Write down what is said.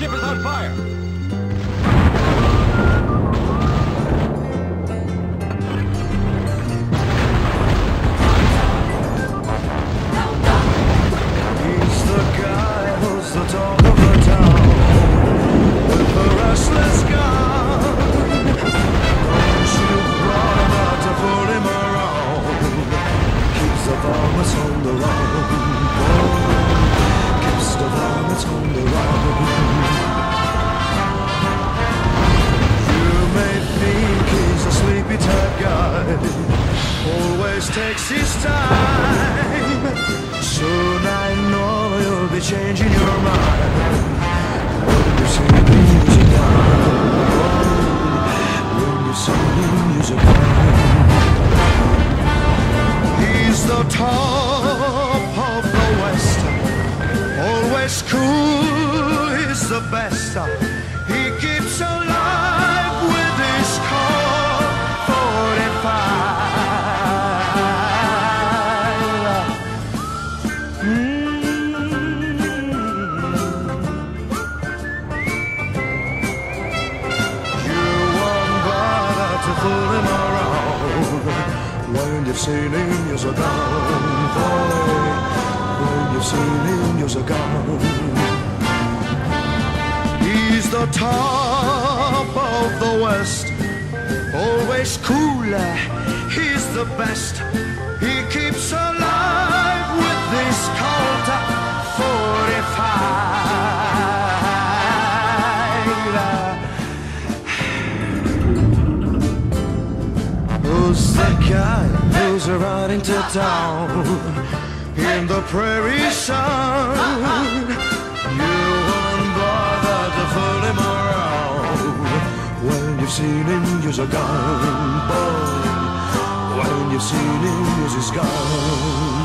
ship is on fire! He's the guy who's the talk of the town, with the restless gun. Don't you brought him out to pull him around? Keeps the varmints on the run. Keeps the varmints on the run. You may think he's a sleepy type guy, always takes his time. Soon I know you'll be changing your mind when you see the music down. When you see the music down. He's the top of the West, always cool, he's the best. He keeps alive with his Colt 45. You won't bother to fool him around when you've seen him use a gun, boy. When you've seen him use a gun. He's the top of the West, always cooler, he's the best. He keeps alive with this Colt 45. Who's the guy who's riding to town in the prairie sun? You won't bother to fool him around when you've seen him use a gun, boy. When you've seen him use his gun.